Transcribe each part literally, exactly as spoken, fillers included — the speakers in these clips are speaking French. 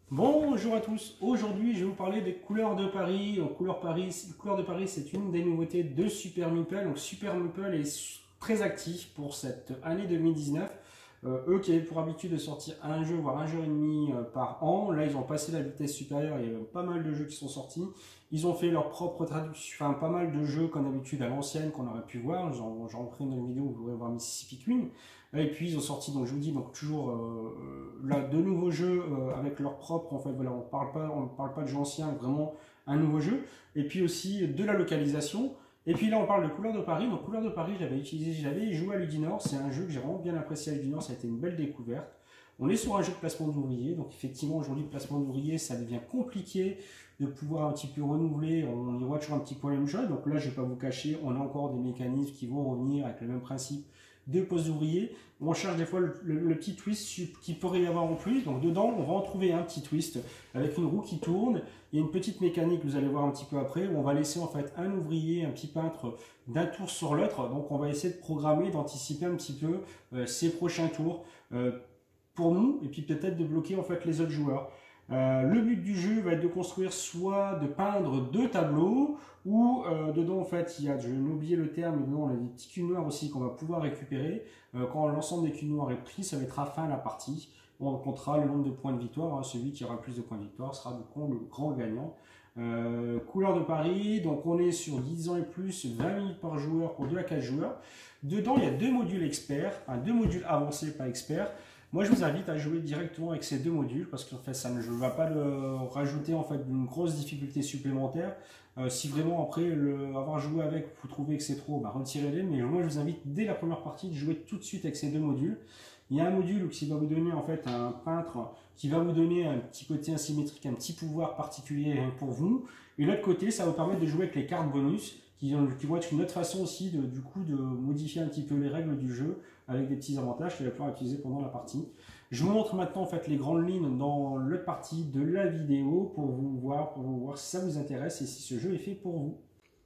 Bonjour à tous, aujourd'hui je vais vous parler des couleurs de Paris. Donc, couleur Paris, couleur de Paris, c'est une des nouveautés de Super Meeple. Donc Super Meeple est très actif pour cette année deux mille dix-neuf. Euh, eux qui avaient pour habitude de sortir un jeu, voire un jeu et demi euh, par an, là ils ont passé la vitesse supérieure, il y a pas mal de jeux qui sont sortis. Ils ont fait leur propre traduction, enfin pas mal de jeux comme d'habitude à l'ancienne qu'on aurait pu voir. J'en ferai une vidéo où vous pourrez voir Mississippi Queen. Et puis ils ont sorti, donc je vous dis, donc toujours euh, là de nouveaux jeux euh, avec leur propre, en fait voilà, on parle pas, on parle pas de jeux anciens, vraiment un nouveau jeu. Et puis aussi de la localisation. Et puis là on parle de Couleur de Paris. Donc Couleur de Paris, je l'avais utilisé, j'avais joué à Ludinor. C'est un jeu que j'ai vraiment bien apprécié à Ludinor, ça a été une belle découverte. On est sur un jeu de placement d'ouvriers, donc effectivement aujourd'hui le placement d'ouvriers ça devient compliqué de pouvoir un petit peu renouveler, on y voit toujours un petit peu la même chose. Donc là je ne vais pas vous cacher, on a encore des mécanismes qui vont revenir avec le même principe de postes ouvriers. On cherche des fois le, le, le petit twist qui pourrait y avoir en plus. Donc dedans, on va en trouver un petit twist avec une roue qui tourne. Il y a une petite mécanique, vous allez voir un petit peu après, où on va laisser en fait un ouvrier, un petit peintre d'un tour sur l'autre. Donc on va essayer de programmer, d'anticiper un petit peu euh, ces prochains tours euh, pour nous, et puis peut-être de bloquer en fait les autres joueurs. Euh, le but du jeu va être de construire soit de peindre deux tableaux, ou euh, dedans en fait il y a, je vais oublier le terme, mais dedans on a des petits cubes noirs aussi qu'on va pouvoir récupérer. Euh, quand l'ensemble des cubes noirs est pris, ça va être à la fin de la partie. On comptera le nombre de points de victoire, hein. Celui qui aura le plus de points de victoire sera du coup le grand gagnant. Euh, couleur de Paris, donc on est sur dix ans et plus, vingt minutes par joueur pour deux à quatre joueurs. Dedans il y a deux modules experts, enfin deux modules avancés pas experts. Moi, je vous invite à jouer directement avec ces deux modules parce qu'en fait, ça ne je ne vais pas le rajouter en fait une grosse difficulté supplémentaire. Euh, si vraiment après le, avoir joué avec, vous trouvez que c'est trop, bah, retirez-les. Mais moi, je vous invite dès la première partie de jouer tout de suite avec ces deux modules. Il y a un module qui va vous donner en fait un peintre qui va vous donner un petit côté asymétrique, un petit pouvoir particulier pour vous. Et l'autre côté, ça va vous permettre de jouer avec les cartes bonus qui, qui vont être une autre façon aussi de, du coup de modifier un petit peu les règles du jeu avec des petits avantages qu'il va pouvoir utiliser pendant la partie. Je vous montre maintenant en fait les grandes lignes dans l'autre partie de la vidéo pour vous voir, pour vous voir si ça vous intéresse et si ce jeu est fait pour vous.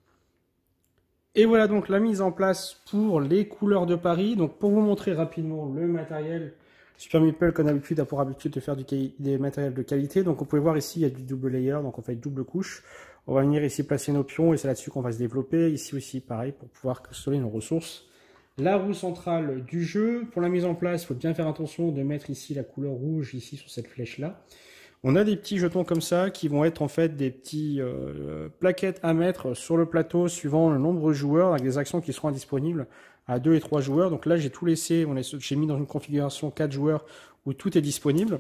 Et voilà donc la mise en place pour les couleurs de Paris. Donc pour vous montrer rapidement le matériel, Super Meeple qu'on a l'habitude, a pour habitude de faire du, des matériels de qualité. Donc vous pouvez voir ici il y a du double layer, donc on fait double couche. On va venir ici placer nos pions et c'est là-dessus qu'on va se développer. Ici aussi pareil pour pouvoir consommer nos ressources. La roue centrale du jeu, pour la mise en place, il faut bien faire attention de mettre ici la couleur rouge ici sur cette flèche là. On a des petits jetons comme ça qui vont être en fait des petits euh, plaquettes à mettre sur le plateau suivant le nombre de joueurs avec des actions qui seront disponibles à deux et trois joueurs. Donc là j'ai tout laissé, j'ai mis dans une configuration quatre joueurs où tout est disponible.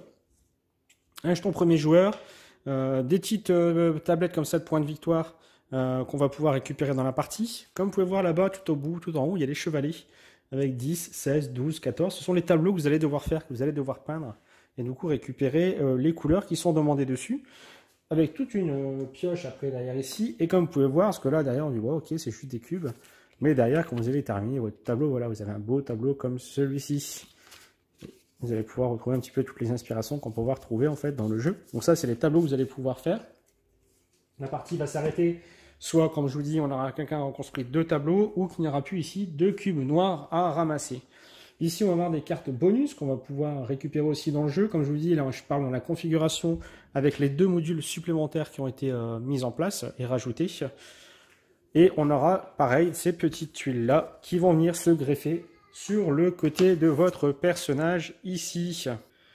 Un jeton premier joueur, euh, des petites euh, tablettes comme ça de points de victoire euh, qu'on va pouvoir récupérer dans la partie. Comme vous pouvez voir là-bas, tout au bout, tout en haut, il y a les chevalets avec dix, seize, douze, quatorze. Ce sont les tableaux que vous allez devoir faire, que vous allez devoir peindre et du coup récupérer euh, les couleurs qui sont demandées dessus. Avec toute une euh, pioche après derrière ici. Et comme vous pouvez voir, parce que là derrière on dit ouais, ok, c'est juste des cubes. Mais derrière, quand vous allez terminer votre tableau, voilà, vous avez un beau tableau comme celui-ci. Vous allez pouvoir retrouver un petit peu toutes les inspirations qu'on peut pouvoir trouver en fait dans le jeu. Donc ça, c'est les tableaux que vous allez pouvoir faire. La partie va s'arrêter, soit comme je vous dis, on aura quelqu'un qui a construit deux tableaux, ou qu'il n'y aura plus ici deux cubes noirs à ramasser. Ici, on va avoir des cartes bonus qu'on va pouvoir récupérer aussi dans le jeu. Comme je vous dis, là, je parle dans la configuration avec les deux modules supplémentaires qui ont été euh, mis en place et rajoutés. Et on aura, pareil, ces petites tuiles-là qui vont venir se greffer sur le côté de votre personnage ici.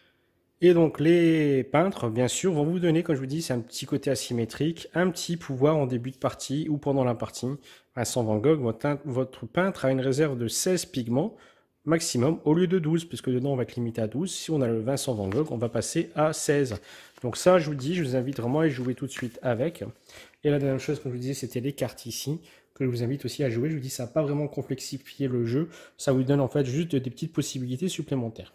Et donc les peintres, bien sûr, vont vous donner, comme je vous dis, c'est un petit côté asymétrique, un petit pouvoir en début de partie ou pendant la partie. Vincent Van Gogh, votre, votre peintre a une réserve de seize pigments maximum au lieu de douze, puisque dedans on va être limité à douze. Si on a le Vincent Van Gogh, on va passer à seize. Donc ça, je vous dis, je vous invite vraiment à y jouer tout de suite avec. Et la dernière chose, comme je vous disais, c'était les cartes ici, que je vous invite aussi à jouer. Je vous dis, ça n'a pas vraiment complexifié le jeu, ça vous donne en fait juste des petites possibilités supplémentaires.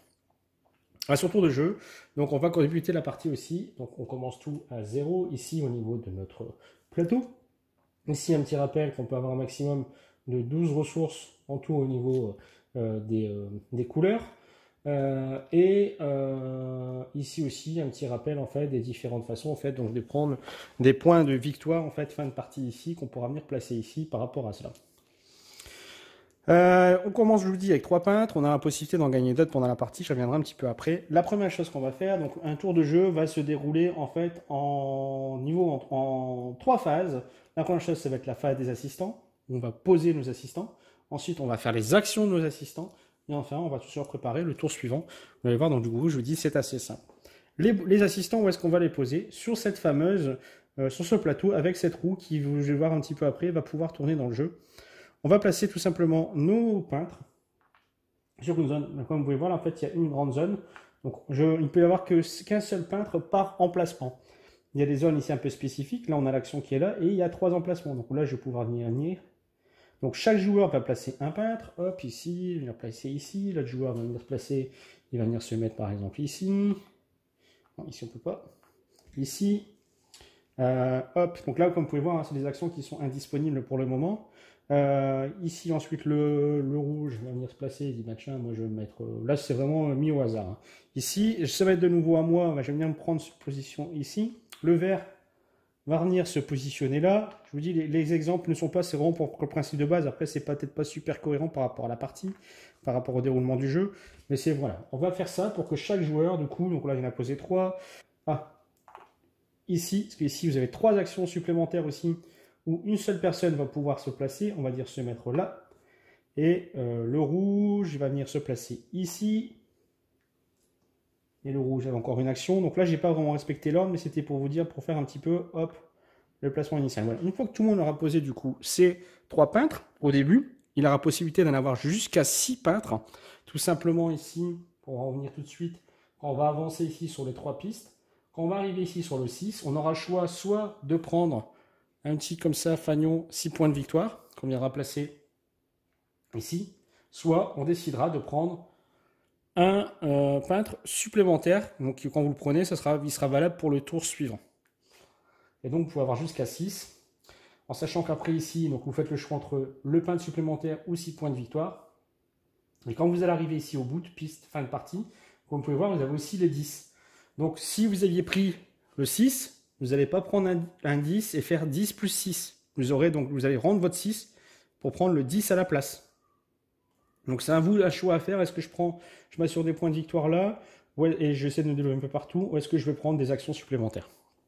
À son tour de jeu, donc on va débuter la partie aussi. Donc on commence tout à zéro ici au niveau de notre plateau. Ici un petit rappel qu'on peut avoir un maximum de douze ressources en tout au niveau euh, des, euh, des couleurs. Euh, et euh, ici aussi un petit rappel en fait des différentes façons en fait donc de prendre des points de victoire en fait fin de partie ici qu'on pourra venir placer ici par rapport à cela. Euh, on commence, je vous dis, avec trois peintres. On a la possibilité d'en gagner d'autres pendant la partie. Je reviendrai un petit peu après. La première chose qu'on va faire, donc un tour de jeu va se dérouler en fait en niveau en, en trois phases. La première chose, ça va être la phase des assistants. On va poser nos assistants. Ensuite, on va faire les actions de nos assistants. Et enfin, on va tout sûr préparer le tour suivant. Vous allez voir, donc du coup, je vous dis, c'est assez simple. Les, les assistants, où est-ce qu'on va les poser? Sur cette fameuse, euh, sur ce plateau, avec cette roue qui, je vais voir un petit peu après, va pouvoir tourner dans le jeu. On va placer tout simplement nos peintres sur une zone. Comme vous pouvez voir, là, en fait, il y a une grande zone. Donc, je, il ne peut y avoir que qu'un seul peintre par emplacement. Il y a des zones ici un peu spécifiques. Là, on a l'action qui est là et il y a trois emplacements. Donc là, je vais pouvoir venir venir. Donc, chaque joueur va placer un peintre. Hop, ici, il va venir placer ici. L'autre joueur va venir se placer. Il va venir se mettre, par exemple, ici. Non, ici, on ne peut pas. Ici. Euh, hop. Donc là, comme vous pouvez voir, hein, c'est des actions qui sont indisponibles pour le moment. Euh, ici ensuite le, le rouge va venir se placer, il dit bah tiens moi je vais me mettre, euh, là c'est vraiment mis au hasard, hein. Ici ça va être de nouveau à moi, bah, je vais venir me prendre cette position ici, le vert va venir se positionner là, je vous dis les, les exemples ne sont pas, c'est vraiment pour le principe de base, après c'est peut-être pas super cohérent par rapport à la partie, par rapport au déroulement du jeu, mais c'est voilà, on va faire ça pour que chaque joueur du coup, donc là il en a posé trois, ah, ici, parce qu'ici vous avez trois actions supplémentaires aussi, où une seule personne va pouvoir se placer, on va dire se mettre là, et euh, le rouge va venir se placer ici, et le rouge avait encore une action, donc là j'ai pas vraiment respecté l'ordre, mais c'était pour vous dire, pour faire un petit peu, hop, le placement initial. Voilà. Une fois que tout le monde aura posé du coup ces trois peintres, au début, il aura possibilité d'en avoir jusqu'à six peintres, tout simplement ici, pour en revenir tout de suite, quand on va avancer ici sur les trois pistes, quand on va arriver ici sur le six, on aura le choix soit de prendre un petit comme ça, fanion, six points de victoire, qu'on viendra placer ici. Soit on décidera de prendre un euh, peintre supplémentaire. Donc quand vous le prenez, ça sera, il sera valable pour le tour suivant. Et donc vous pouvez avoir jusqu'à six. En sachant qu'après ici, donc vous faites le choix entre le peintre supplémentaire ou six points de victoire. Et quand vous allez arriver ici au bout de piste, fin de partie, comme vous pouvez voir, vous avez aussi les dix. Donc si vous aviez pris le six, vous n'allez pas prendre un, un dix et faire dix plus six. Vous, aurez donc, vous allez rendre votre six pour prendre le dix à la place. Donc c'est à vous un choix à faire. Est-ce que je prends, je m'assure des points de victoire là, ouais, et j'essaie de me développer un peu partout, ou est-ce que je vais prendre des actions supplémentaires?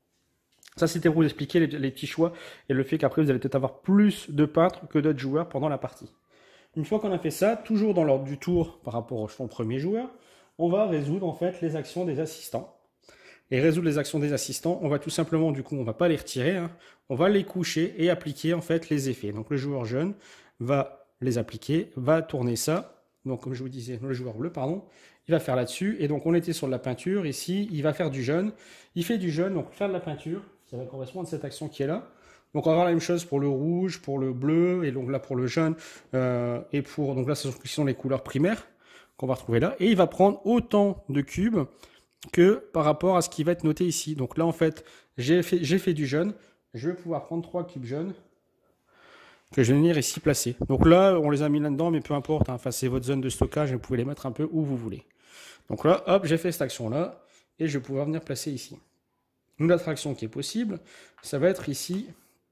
Ça, c'était pour vous expliquer les, les petits choix et le fait qu'après, vous allez peut-être avoir plus de peintres que d'autres joueurs pendant la partie. Une fois qu'on a fait ça, toujours dans l'ordre du tour par rapport au premier joueur, on va résoudre en fait les actions des assistants. Et résoudre les actions des assistants, on va tout simplement, du coup, on ne va pas les retirer, hein, on va les coucher et appliquer en fait les effets. Donc le joueur jaune va les appliquer, va tourner ça. Donc comme je vous disais, le joueur bleu, pardon, il va faire là-dessus. Et donc on était sur de la peinture, ici, il va faire du jaune. Il fait du jaune, donc faire de la peinture, ça va correspondre à cette action qui est là. Donc on va avoir la même chose pour le rouge, pour le bleu, et donc là pour le jaune, euh, et pour, donc là ce sont les couleurs primaires qu'on va retrouver là. Et il va prendre autant de cubes que par rapport à ce qui va être noté ici. Donc là, en fait, j'ai fait, j'ai fait du jaune. Je vais pouvoir prendre trois cubes jaunes que je vais venir ici placer. Donc là, on les a mis là-dedans, mais peu importe. Hein, enfin, c'est votre zone de stockage. Vous pouvez les mettre un peu où vous voulez. Donc là, hop, j'ai fait cette action-là. Et je vais pouvoir venir placer ici. Une autre action qui est possible, ça va être ici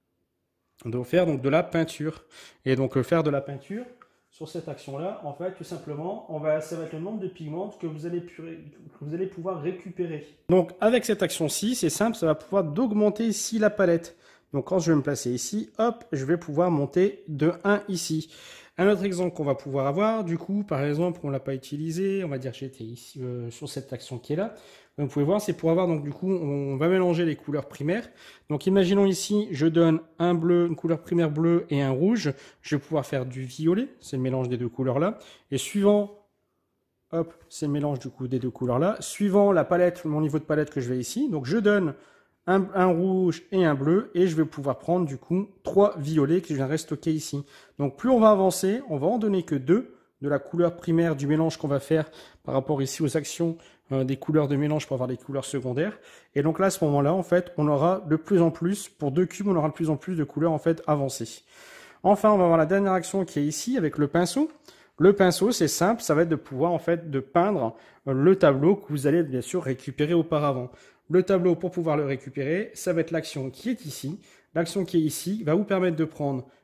de faire donc de la peinture. Et donc faire de la peinture, sur cette action-là, en fait, tout simplement, on va, ça va être le nombre de pigments que vous allez, que vous allez pouvoir récupérer. Donc, avec cette action-ci, c'est simple, ça va pouvoir d'augmenter ici la palette. Donc, quand je vais me placer ici, hop, je vais pouvoir monter de un ici. Un autre exemple qu'on va pouvoir avoir, du coup, par exemple, on ne l'a pas utilisé, on va dire que j'étais ici euh, sur cette action qui est là. Donc, vous pouvez voir, c'est pour avoir, donc du coup, on va mélanger les couleurs primaires. Donc, imaginons ici, je donne un bleu, une couleur primaire bleue et un rouge. Je vais pouvoir faire du violet, c'est le mélange des deux couleurs là. Et suivant, hop, c'est le mélange du coup des deux couleurs là. Suivant la palette, mon niveau de palette que je vais ici, donc je donne un, un rouge et un bleu et je vais pouvoir prendre du coup trois violets que je viendrai stocker ici. Donc, plus on va avancer, on va en donner que deux de la couleur primaire du mélange qu'on va faire par rapport ici aux actions euh, des couleurs de mélange pour avoir des couleurs secondaires. Et donc là, à ce moment-là, en fait, on aura de plus en plus, pour deux cubes, on aura de plus en plus de couleurs en fait avancées. Enfin, on va avoir la dernière action qui est ici avec le pinceau. Le pinceau, c'est simple, ça va être de pouvoir en fait de peindre le tableau que vous allez bien sûr récupérer auparavant. Le tableau, pour pouvoir le récupérer, ça va être l'action qui est ici. L'action qui est ici va vous permettre de prendre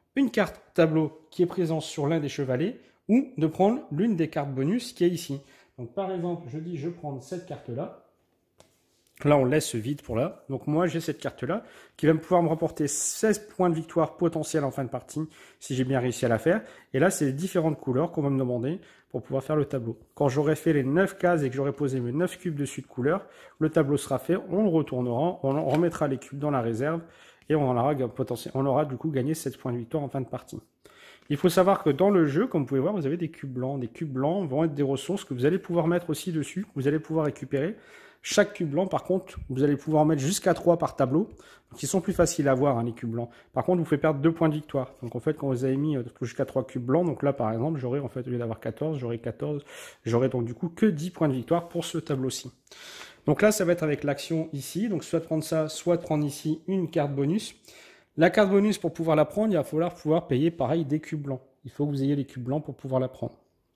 une carte tableau qui est présente sur l'un des chevalets ou de prendre l'une des cartes bonus qui est ici. Donc par exemple, je dis je prends cette carte-là. Là, on laisse ce vide pour là. Donc moi, j'ai cette carte-là qui va pouvoir me rapporter seize points de victoire potentiels en fin de partie si j'ai bien réussi à la faire. Et là, c'est les différentes couleurs qu'on va me demander pour pouvoir faire le tableau. Quand j'aurai fait les neuf cases et que j'aurai posé mes neuf cubes dessus de couleurs, le tableau sera fait, on le retournera, on remettra les cubes dans la réserve et on aura, potentiel, on aura du coup gagné sept points de victoire en fin de partie. Il faut savoir que dans le jeu, comme vous pouvez voir, vous avez des cubes blancs. Des cubes blancs vont être des ressources que vous allez pouvoir mettre aussi dessus, que vous allez pouvoir récupérer. Chaque cube blanc, par contre, vous allez pouvoir en mettre jusqu'à trois par tableau. Donc, ils sont plus faciles à voir, hein, les cubes blancs. Par contre, vous faites perdre deux points de victoire. Donc, en fait, quand vous avez mis euh, jusqu'à trois cubes blancs, donc là, par exemple, j'aurai, en fait, au lieu d'avoir quatorze, j'aurai quatorze. J'aurai donc, du coup, que dix points de victoire pour ce tableau-ci. Donc là, ça va être avec l'action ici. Donc, soit de prendre ça, soit de prendre ici une carte bonus. La carte bonus, pour pouvoir la prendre, il va falloir pouvoir payer, pareil, des cubes blancs. Il faut que vous ayez les cubes blancs pour pouvoir la prendre.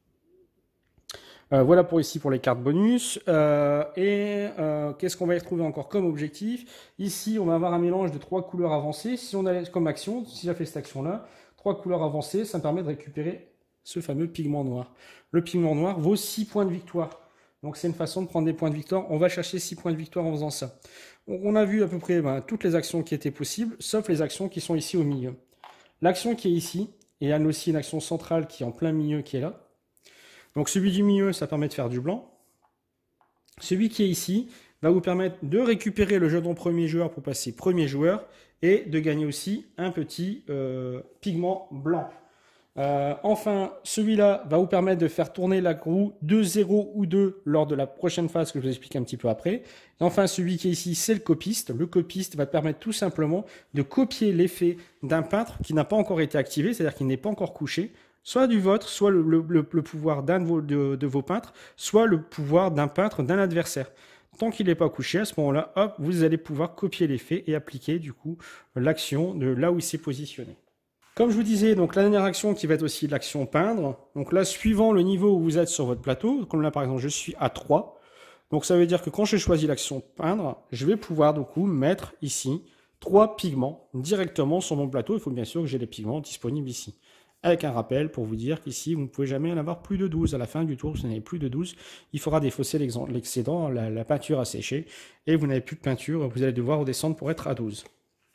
Euh, voilà pour ici pour les cartes bonus. Euh, et euh, qu'est-ce qu'on va y retrouver encore comme objectif? Ici, on va avoir un mélange de trois couleurs avancées. Si on a comme action, si j'ai fait cette action-là, trois couleurs avancées, ça me permet de récupérer ce fameux pigment noir. Le pigment noir vaut six points de victoire. Donc c'est une façon de prendre des points de victoire. On va chercher six points de victoire en faisant ça. Donc, on a vu à peu près ben, toutes les actions qui étaient possibles, sauf les actions qui sont ici au milieu. L'action qui est ici, et il y a aussi une action centrale qui est en plein milieu qui est là. Donc celui du milieu, ça permet de faire du blanc. Celui qui est ici va vous permettre de récupérer le jeton premier joueur pour passer premier joueur et de gagner aussi un petit euh, pigment blanc. Euh, enfin, celui-là va vous permettre de faire tourner la roue de zéro ou deux lors de la prochaine phase que je vous explique un petit peu après. Et enfin, celui qui est ici, c'est le copiste. Le copiste va permettre tout simplement de copier l'effet d'un peintre qui n'a pas encore été activé, c'est-à-dire qu'il n'est pas encore couché, soit du vôtre, soit le, le, le, le pouvoir d'un de vos, de, de vos peintres, soit le pouvoir d'un peintre d'un adversaire. Tant qu'il n'est pas couché, à ce moment-là, hop, vous allez pouvoir copier l'effet et appliquer du coup l'action de là où il s'est positionné. Comme je vous disais, donc la dernière action qui va être aussi l'action peindre. Donc là, suivant le niveau où vous êtes sur votre plateau, comme là par exemple, je suis à trois. Donc ça veut dire que quand je choisis l'action peindre, je vais pouvoir du coup mettre ici trois pigments directement sur mon plateau. Il faut bien sûr que j'ai les pigments disponibles ici. Avec un rappel pour vous dire qu'ici, vous ne pouvez jamais en avoir plus de douze. À la fin du tour, si vous n'avez plus de douze, il faudra défausser l'excédent, la, la peinture a séché, et vous n'avez plus de peinture, vous allez devoir redescendre pour être à douze.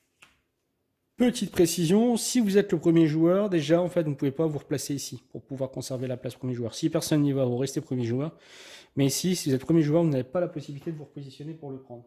Petite précision, si vous êtes le premier joueur, déjà, en fait, vous ne pouvez pas vous replacer ici pour pouvoir conserver la place premier joueur. Si personne n'y va, vous restez premier joueur. Mais ici, si vous êtes premier joueur, vous n'avez pas la possibilité de vous repositionner pour le prendre.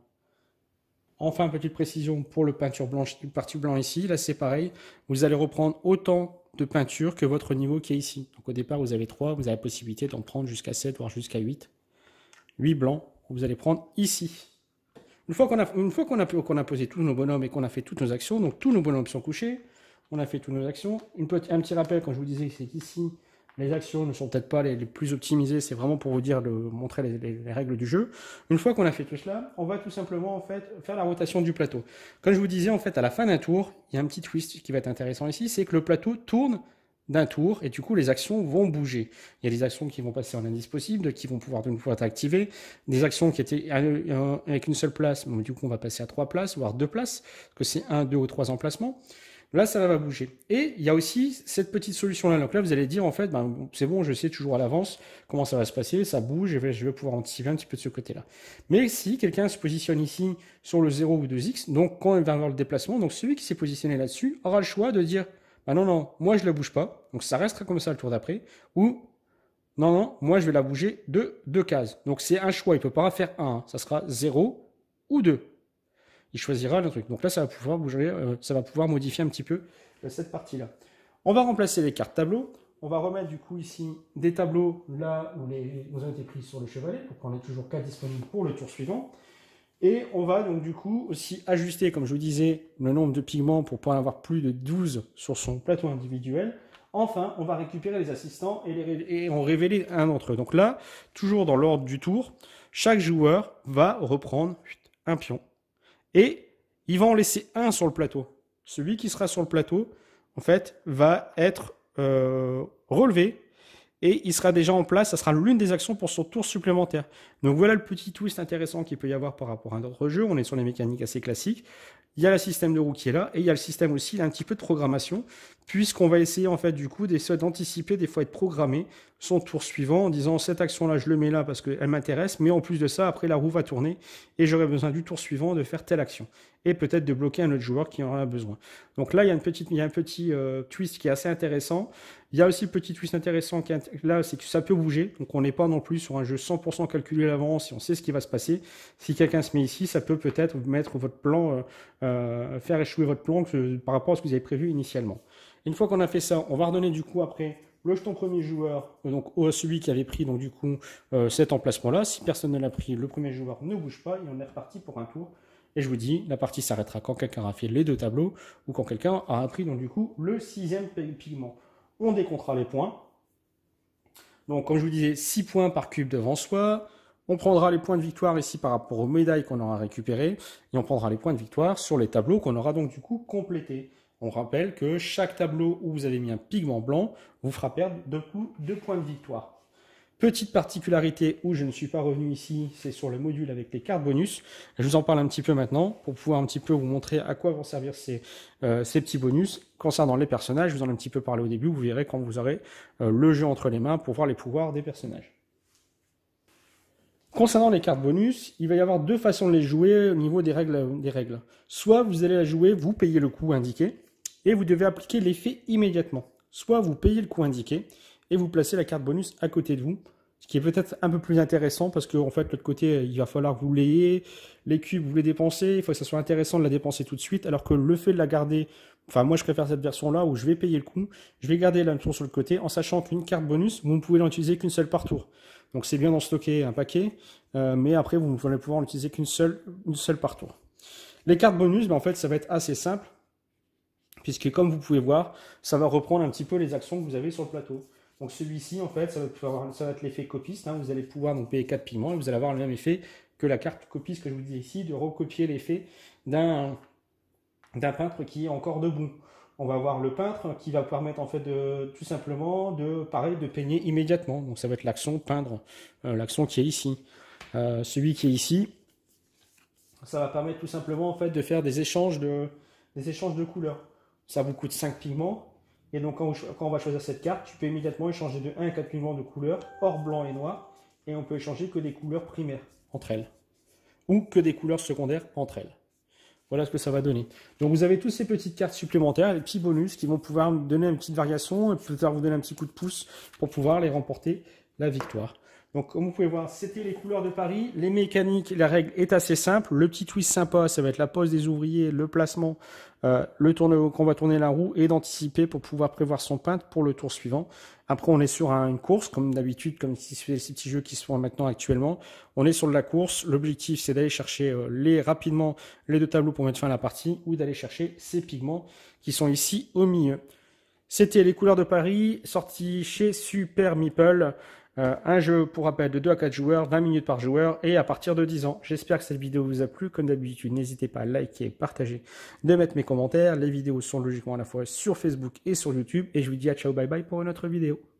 Enfin, petite précision pour le peinture blanche, le parti blanc ici, là c'est pareil. Vous allez reprendre autant de peinture que votre niveau qui est ici. Donc au départ, vous avez trois, vous avez la possibilité d'en prendre jusqu'à sept, voire jusqu'à huit. huit blancs, vous allez prendre ici. Une fois qu'on a, une fois qu'on a, qu'on a posé tous nos bonhommes et qu'on a fait toutes nos actions, donc tous nos bonhommes sont couchés, on a fait toutes nos actions. Une petite, un petit rappel, quand je vous disais que c'est qu'ici, les actions ne sont peut-être pas les, les plus optimisées, c'est vraiment pour vous dire, le, montrer les, les, les règles du jeu. Une fois qu'on a fait tout cela, on va tout simplement en fait faire la rotation du plateau. Comme je vous disais, en fait, à la fin d'un tour, il y a un petit twist qui va être intéressant ici, c'est que le plateau tourne d'un tour et du coup les actions vont bouger. Il y a des actions qui vont passer en indice possible, qui vont pouvoir, pouvoir être activées, des actions qui étaient avec une seule place, mais du coup on va passer à trois places, voire deux places, parce que c'est un, deux ou trois emplacements. Là, ça va bouger. Et il y a aussi cette petite solution-là. Donc là, vous allez dire, en fait, ben, c'est bon, je sais toujours à l'avance comment ça va se passer, ça bouge, et je vais pouvoir anticiper un petit peu de ce côté-là. Mais si quelqu'un se positionne ici sur le zéro ou deux X, donc quand il va avoir le déplacement, donc celui qui s'est positionné là-dessus aura le choix de dire, ben non, non, moi je la bouge pas, donc ça restera comme ça le tour d'après, ou non, non, moi je vais la bouger de deux cases. Donc c'est un choix, il ne peut pas faire un, ça sera zéro ou deux. Il choisira le truc. Donc là, ça va pouvoir bouger, euh, ça va pouvoir modifier un petit peu euh, cette partie-là. On va remplacer les cartes tableaux. On va remettre du coup ici des tableaux là où les où ont été pris sur le chevalet pour qu'on ait toujours quatre disponibles pour le tour suivant. Et on va donc du coup aussi ajuster, comme je vous disais, le nombre de pigments pour pas avoir plus de douze sur son plateau individuel. Enfin, on va récupérer les assistants et, les, et on révéler un d'entre eux. Donc là, toujours dans l'ordre du tour, chaque joueur va reprendre un pion. Et il va en laisser un sur le plateau. Celui qui sera sur le plateau, en fait, va être euh, relevé et il sera déjà en place. Ça sera l'une des actions pour son tour supplémentaire. Donc voilà le petit twist intéressant qu'il peut y avoir par rapport à d'autres jeux. On est sur les mécaniques assez classiques. il y a le système de roue qui est là, et il y a le système aussi, il y a un petit peu de programmation, puisqu'on va essayer en fait du coup d'essayer d'anticiper, des fois être programmé son tour suivant en disant cette action-là je le mets là parce qu'elle m'intéresse, mais en plus de ça, après la roue va tourner et j'aurai besoin du tour suivant de faire telle action. Et peut-être de bloquer un autre joueur qui en a besoin. Donc là, il y a, une petite, il y a un petit euh, twist qui est assez intéressant. Il y a aussi le petit twist intéressant qui est, là, c'est que ça peut bouger. Donc on n'est pas non plus sur un jeu cent pour cent calculé à l'avance et on sait ce qui va se passer. Si quelqu'un se met ici, ça peut peut-être mettre votre plan, euh, euh, faire échouer votre plan que, par rapport à ce que vous avez prévu initialement. Une fois qu'on a fait ça, on va redonner du coup après le jeton premier joueur, donc celui qui avait pris donc du coup euh, cet emplacement-là. Si personne ne l'a pris, le premier joueur ne bouge pas et on est reparti pour un tour. Et je vous dis, la partie s'arrêtera quand quelqu'un aura fait les deux tableaux ou quand quelqu'un aura pris donc du coup le sixième pigment. On décomptera les points. Donc comme je vous disais, six points par cube devant soi. On prendra les points de victoire ici par rapport aux médailles qu'on aura récupérées. Et on prendra les points de victoire sur les tableaux qu'on aura donc du coup complétés. On rappelle que chaque tableau où vous avez mis un pigment blanc vous fera perdre deux, coups, deux points de victoire. Petite particularité où je ne suis pas revenu ici, c'est sur le module avec les cartes bonus. Je vous en parle un petit peu maintenant pour pouvoir un petit peu vous montrer à quoi vont servir ces, euh, ces petits bonus. Concernant les personnages, je vous en ai un petit peu parlé au début, vous verrez quand vous aurez euh, le jeu entre les mains pour voir les pouvoirs des personnages. Concernant les cartes bonus, il va y avoir deux façons de les jouer au niveau des règles. Des règles. Soit vous allez la jouer, vous payez le coût indiqué, et vous devez appliquer l'effet immédiatement. Soit vous payez le coût indiqué, et vous placez la carte bonus à côté de vous, ce qui est peut-être un peu plus intéressant parce qu'en fait, de l'autre côté, il va falloir que vous l'ayez, les cubes, vous les dépensez, il faut que ça soit intéressant de la dépenser tout de suite, alors que le fait de la garder, enfin moi je préfère cette version-là où je vais payer le coup, je vais garder la tour sur le côté en sachant qu'une carte bonus, vous ne pouvez l'utiliser qu'une seule par tour. Donc c'est bien d'en stocker un paquet, euh, mais après vous ne allez pouvoir l'utiliser qu'une seule, une seule par tour. Les cartes bonus, ben, en fait, ça va être assez simple, puisque comme vous pouvez voir, ça va reprendre un petit peu les actions que vous avez sur le plateau. Donc celui-ci, en fait, ça va, pouvoir, ça va être l'effet copiste. Hein. Vous allez pouvoir donc payer quatre pigments et vous allez avoir le même effet que la carte copiste que je vous dis ici, de recopier l'effet d'un d'un peintre qui est encore debout. On va avoir le peintre qui va permettre en fait de tout simplement de pareil de peigner immédiatement. Donc ça va être l'action peindre, euh, l'action qui est ici. Euh, celui qui est ici, ça va permettre tout simplement en fait de faire des échanges de des échanges de couleurs. Ça vous coûte cinq pigments. Et donc quand, vous, quand on va choisir cette carte, tu peux immédiatement échanger de un à quatre pigments de couleurs, hors blanc et noir, et on peut échanger que des couleurs primaires entre elles, ou que des couleurs secondaires entre elles. Voilà ce que ça va donner. Donc vous avez toutes ces petites cartes supplémentaires, les petits bonus qui vont pouvoir vous donner une petite variation, et peut-être vous donner un petit coup de pouce pour pouvoir les remporter la victoire. Donc comme vous pouvez voir, c'était les couleurs de Paris. Les mécaniques, la règle est assez simple. Le petit twist sympa, ça va être la pose des ouvriers, le placement, euh, le tourne qu'on va tourner la roue et d'anticiper pour pouvoir prévoir son peintre pour le tour suivant. Après, on est sur une course, comme d'habitude, comme si ces petits jeux qui se font maintenant actuellement. On est sur de la course. L'objectif, c'est d'aller chercher euh, les, rapidement les deux tableaux pour mettre fin à la partie ou d'aller chercher ces pigments qui sont ici au milieu. C'était les couleurs de Paris, sorti chez Super Meeple. Euh, un jeu, pour rappel, de deux à quatre joueurs, vingt minutes par joueur et à partir de dix ans. J'espère que cette vidéo vous a plu. Comme d'habitude, n'hésitez pas à liker, partager, de mettre mes commentaires. Les vidéos sont logiquement à la fois sur Facebook et sur YouTube. Et je vous dis à ciao, bye bye pour une autre vidéo.